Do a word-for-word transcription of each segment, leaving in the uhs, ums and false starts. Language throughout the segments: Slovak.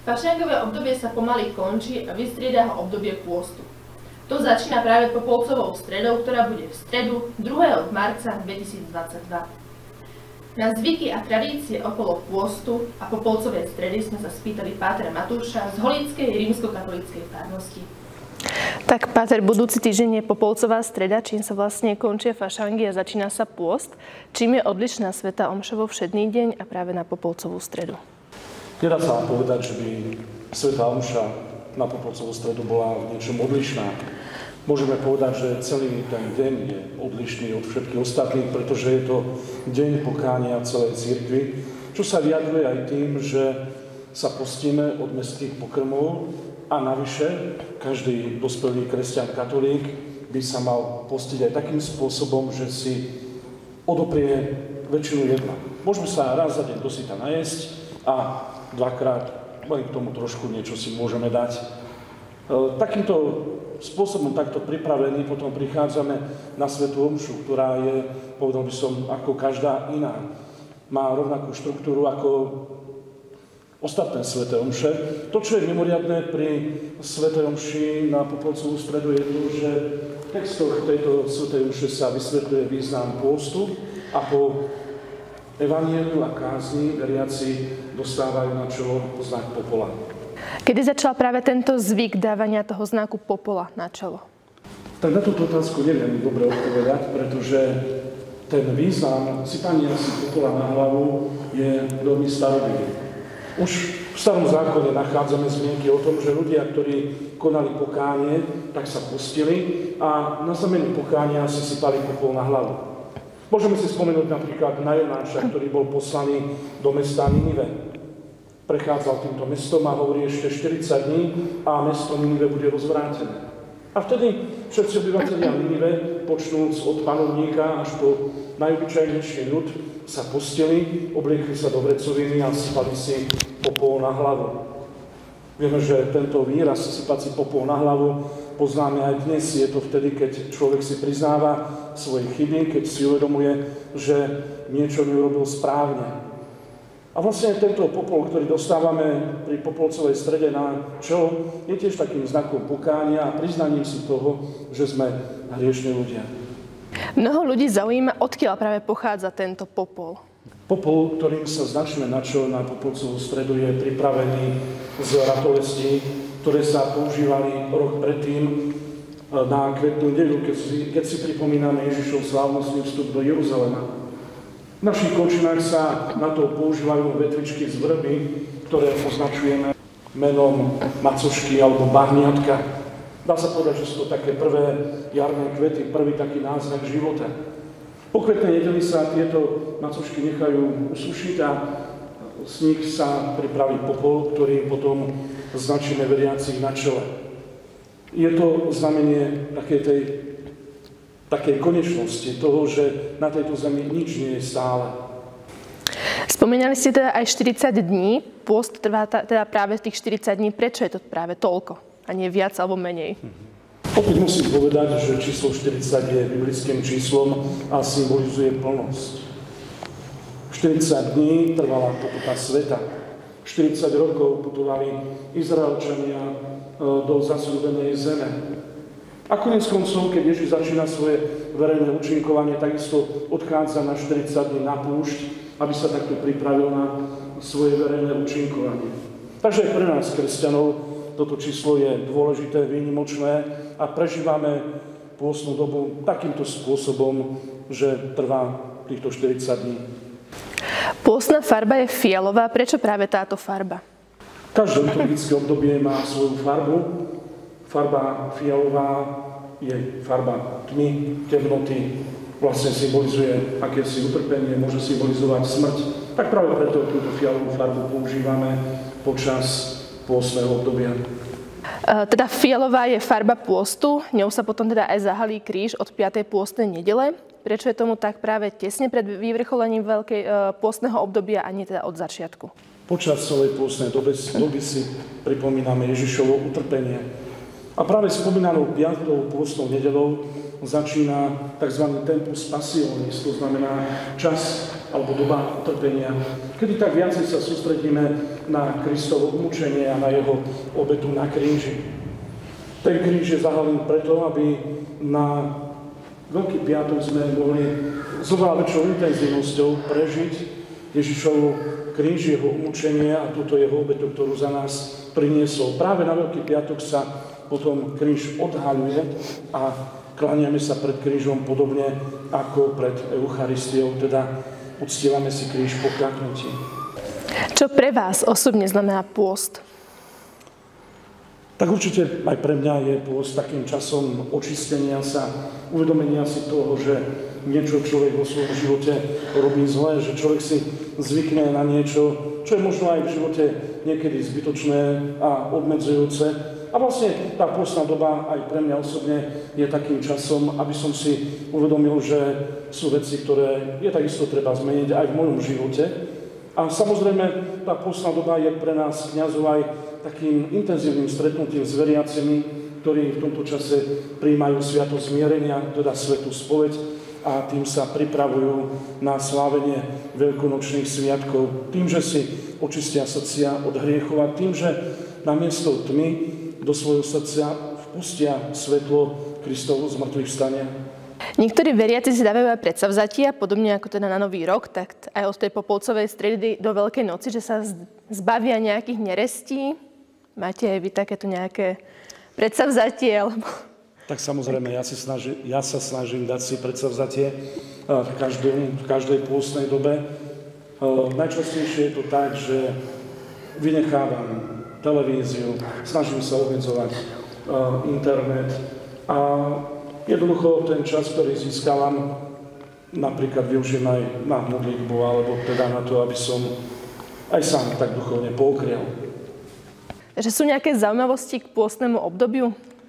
Fašangové obdobie sa pomaly končí a vystrieda ho obdobie pôstu. To začína práve Popolcovou stredou, ktorá bude v stredu druhého marca dvetisícdvadsaťdva. Na zvyky a tradície okolo pôstu a Popolcovej stredy sme sa spýtali pátra Matúša z Holíckej rímskokatolíckej farnosti. Tak, páter, budúci týždeň je Popolcová streda, čím sa vlastne končia fašangy a začína sa pôst. Čím je odlišná svätá omša vo všedný deň a práve na Popolcovú stredu? Nedá sa vám povedať, že by svätá omša na Popolcovú stredu bola v niečom odlišná. Môžeme povedať, že celý ten deň je odlišný od všetkých ostatných, pretože je to deň pokánia celej cirkvi, čo sa vyjadruje aj tým, že sa postíme od mestských pokrmov a navyše každý dospelý kresťan katolík by sa mal postiť aj takým spôsobom, že si odoprie väčšinu jedla. Môžeme sa raz za deň dosyta najesť a dvakrát, len k tomu trošku niečo si môžeme dať. Takýmto spôsobom, takto pripravený, potom prichádzame na svätú omšu, ktorá je, povedal by som, ako každá iná. Má rovnakú štruktúru ako ostatné sväté omše. To, čo je mimoriadne pri svätej omši na Popolcovú stredu, je to, že v textoch tejto svätej omše sa vysvetľuje význam pôstu a po evanjeliu a kázni veriaci dostávajú na čelo znak popola. Kedy začal práve tento zvyk dávania toho znaku popola na čelo? Tak na túto otázku neviem dobre odpovedať, pretože ten význam sypania si popola na hlavu je veľmi starodivý. Už v starom zákone nachádzame zmienky o tom, že ľudia, ktorí konali pokánie, tak sa postili a na znamenie pokánia si sypali popol na hlavu. Môžeme si spomenúť napríklad na Jonáša, ktorý bol poslaný do mesta Ninive. Prechádzal týmto mestom a hovorí ešte štyridsať dní a mesto Ninive bude rozvrátené. A vtedy všetci obyvatelia Ninive, počnúc od panovníka až po najobyčajnejší ľud, sa postili, obliekli sa do vrecoviny a sypali si popol na hlavu. Vieme, že tento výraz sypať si popol na hlavu poznáme aj dnes. Je to vtedy, keď človek si priznáva svoje chyby, keď si uvedomuje, že niečo neurobil správne. A vlastne tento popol, ktorý dostávame pri Popolcovej strede na čelo, je tiež takým znakom pokánia a priznaním si toho, že sme hriešni ľudia. Mnoho ľudí zaujíma, odkiaľ práve pochádza tento popol. Popol, ktorým sa značíme na čelo na Popolcovú stredu, je pripravený z ratolestí, ktoré sa používali rok predtým na kvetnú nedeľu, keď si, keď si pripomíname Ježišov slávnostný vstup do Jeruzalema. V našich končinách sa na to používajú vetvičky z vrby, ktoré označujeme menom macošky alebo bahniatka. Dá sa povedať, že sú to také prvé jarné kvety, prvý taký náznak života. Po kvetnej nedeli sa tieto macošky nechajú usušiť a z nich sa pripraví popol, ktorý potom značíme veriacich na čele. Je to znamenie takej tej takej konečnosti toho, že na tejto zemi nič nie je stále. Spomínali ste teda aj štyridsať dní. Pôst trvá teda práve tých štyridsať dní. Prečo je to práve toľko? A nie viac alebo menej? Mhm. Opäť musím povedať, že číslo štyridsať je biblickým číslom a symbolizuje plnosť. štyridsať dní trvala pokuta sveta. štyridsať rokov putovali Izraelčania do zasľúbenej zeme. A koniec koncov, keď Ježiš začína svoje verejné účinkovanie, takisto odchádza na štyridsať dní na púšť, aby sa takto pripravil na svoje verejné účinkovanie. Takže pre nás, kresťanov, toto číslo je dôležité, výnimočné a prežívame pôstnu dobu takýmto spôsobom, že trvá týchto štyridsať dní. Pôstna farba je fialová. Prečo práve táto farba? Každé liturgické obdobie má svoju farbu. Farba fialová je farba tmy, temnoty, vlastne symbolizuje akési utrpenie, môže symbolizovať smrť. Tak práve preto túto fialovú farbu používame počas pôstneho obdobia. Teda fialová je farba pôstu, ňou sa potom teda aj zahalí kríž od piatej pôstnej nedele. Prečo je tomu tak práve tesne pred vyvrcholením veľkej pôstneho obdobia a nie teda od začiatku? Počas celej pôstnej doby, doby si pripomíname Ježišovo utrpenie. A práve spomínanou piatou pôstnou nedeľou začína tzv. Tempus Passionis, to znamená čas alebo doba utrpenia kedy tak viacej sa sústredíme na Kristovo umúčenie a na jeho obetu na kríži. Ten kríž je zahalený preto, aby na Veľký piatok sme mohli s oveľa väčšou intenzívnosťou prežiť Ježišovu kríž, jeho umúčenie a túto jeho obetu, ktorú za nás priniesol. Práve na Veľký piatok sa potom kríž odhaľuje a kláňame sa pred krížom podobne ako pred Eucharistiou, teda uctívame si kríž po kľaknutí. Čo pre vás osobne znamená pôst? Tak určite aj pre mňa je pôst takým časom očistenia sa, uvedomenia si toho, že niečo človek vo svojom živote robí zle, že človek si zvykne na niečo, čo je možno aj v živote niekedy zbytočné a obmedzujúce. A vlastne tá pôstna doba aj pre mňa osobne je takým časom, aby som si uvedomil, že sú veci, ktoré je takisto treba zmeniť aj v mojom živote. A samozrejme, tá pôstna doba je pre nás kňazov aj takým intenzívnym stretnutím s veriacimi, ktorí v tomto čase prijímajú sviatosť zmierenia, teda svätú spoveď, a tým sa pripravujú na slávenie veľkonočných sviatkov. Tým, že si očistia srdcia od hriechov a tým, že namiesto tmy do svojho srdca vpustia svetlo Kristovo z mŕtvych vstania. Niektorí veriaci si dávajú aj predsavzatia, podobne ako teda na Nový rok, tak aj od tej popolcovej stredy do Veľkej noci, že sa zbavia nejakých nerestí. Máte aj vy takéto nejaké predsavzatie? Alebo... Tak samozrejme, ja, si snaží, ja sa snažím dať si predsavzatie v, každom, v každej pôstnej dobe. Najčastejšie je to tak, že vynechávam televíziu, snažím sa obmedzovať uh, internet a jednoducho ten čas, ktorý získavam, napríklad využijem aj na modlitbu, alebo teda na to, aby som aj sám tak duchovne pookrial. Že sú nejaké zaujímavosti k pôstnemu obdobiu?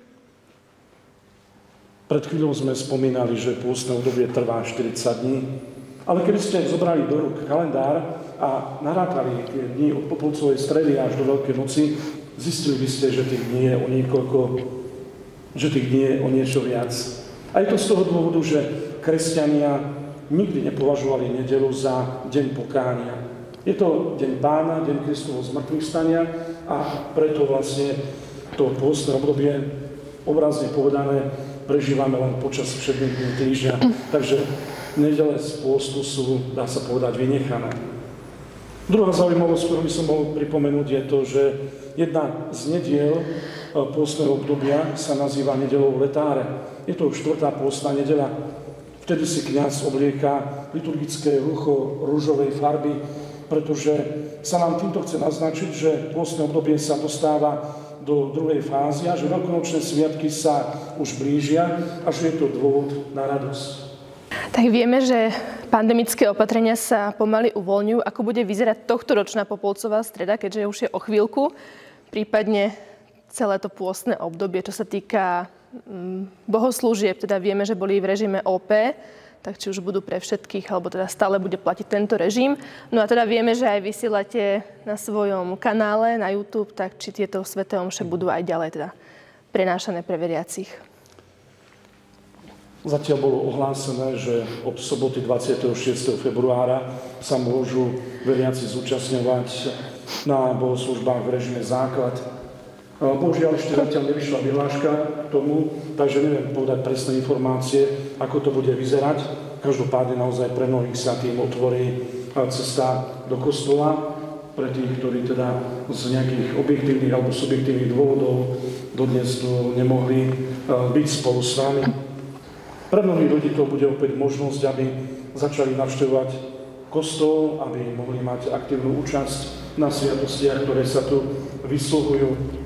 Pred chvíľou sme spomínali, že pôstne obdobie trvá štyridsať dní, ale keby ste zobrali do rúk kalendár a narátali tie dni od popolcovej stredy až do Veľkej noci, zistili by ste, že tých dní je o niekoľko, že tých dní je o niečo viac. A je to z toho dôvodu, že kresťania nikdy nepovažovali nedeľu za deň pokánia. Je to deň Pána, deň Kristovo zmrtvých stania a preto vlastne to pôstne obdobie, obrazne povedané, prežívame len počas všetných dní týždňa. Takže nedele z pôstu sú, dá sa povedať, vynechané. Druhá zaujímavosť, ktorú by som mohol pripomenúť, je to, že jedna z nediel pôstneho obdobia sa nazýva nedeľou letáre. Je to štvrtá pôstna nedeľa. Vtedy si kňaz oblieka liturgické rucho ružovej farby, pretože sa nám týmto chce naznačiť, že pôstne obdobie sa dostáva do druhej fázy a že veľkonočné sviatky sa už blížia a že je to dôvod na radosť. Tak vieme, že pandemické opatrenia sa pomaly uvoľňujú. Ako bude vyzerať tohtoročná popolcová streda, keďže už je o chvíľku, prípadne celé to pôstne obdobie, čo sa týka mm, bohoslúžieb, teda vieme, že boli v režime ó pé, tak či už budú pre všetkých, alebo teda stále bude platiť tento režim. No a teda vieme, že aj vysielate na svojom kanále na YouTube, tak či tieto sväté omše budú aj ďalej teda prenášané pre veriacich. Zatiaľ bolo ohlásené, že od soboty dvadsiateho šiesteho februára sa môžu veriaci zúčastňovať na bohoslúžbách v režime základ. Bohužiaľ ešte zatiaľ nevyšla vyhláška k tomu, takže neviem povedať presné informácie, ako to bude vyzerať. Každopádne naozaj pre mnohých sa tým otvorí cesta do kostola, pre tých, ktorí teda z nejakých objektívnych alebo subjektívnych dôvodov dodnes tu nemohli byť spolu s nami. Pre mnohých ľudí to bude opäť možnosť, aby začali navštevovať kostol, aby mohli mať aktívnu účasť na sviatostiach, ktoré sa tu vysluhujú.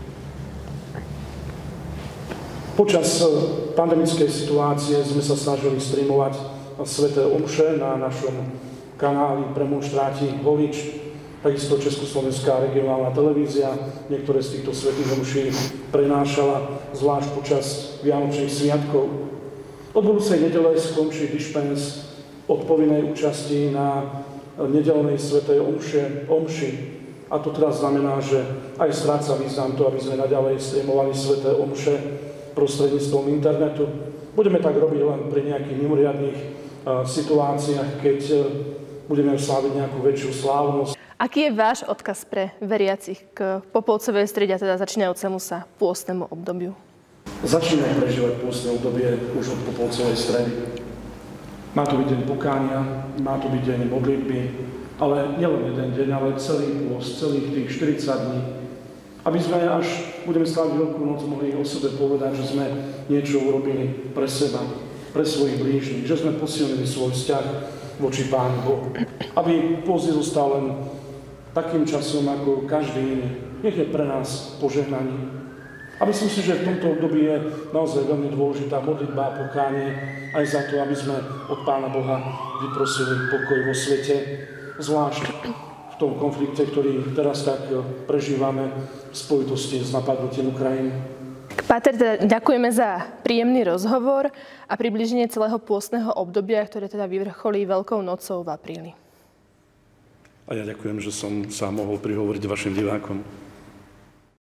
Počas pandemickej situácie sme sa snažili streamovať sväté omše na našom kanáli Premonštráti Holič, takisto Československá regionálna televízia. Niektoré z týchto svätých omší prenášala zvlášť počas Vianočných sviatkov. Od budúcej nedele skončí dispens od povinnej účasti na nedeľnej svätej omše, omši. A to teraz znamená, že aj stráca význam to, aby sme naďalej streamovali sväté omše prostredníctvom internetu. Budeme tak robiť len pri nejakých mimoriadnych situáciách, keď budeme sláviť nejakú väčšiu slávnosť. Aký je váš odkaz pre veriacich k Popolcovej strede, a teda začínajúcemu sa pôstnemu obdobiu? Začíname prežívať pôstne obdobie už od Popolcovej stredy. Má to byť deň pokánia, má to byť deň modlitby, ale nielen jeden deň, ale celý pôst, celých tých štyridsať dní. Aby sme, až budeme sláviť Veľkú noc, mohli o sebe povedať, že sme niečo urobili pre seba, pre svojich blížnych, že sme posilnili svoj vzťah voči Pánu Bohu. Aby pôst nezostal len takým časom, ako každý iný. Nech je pre nás požehnaním. A myslím si, že v tomto období je naozaj veľmi dôležitá modlitba a pokánie aj za to, aby sme od Pána Boha vyprosili pokoj vo svete, zvlášť v tom konflikte, ktorý teraz tak prežívame v spojitosti s napadnutím Ukrajiny. Páter, teda ďakujeme za príjemný rozhovor a približenie celého pôstneho obdobia, ktoré teda vyvrcholí Veľkou nocou v apríli. A ja ďakujem, že som sa mohol prihovoriť vašim divákom.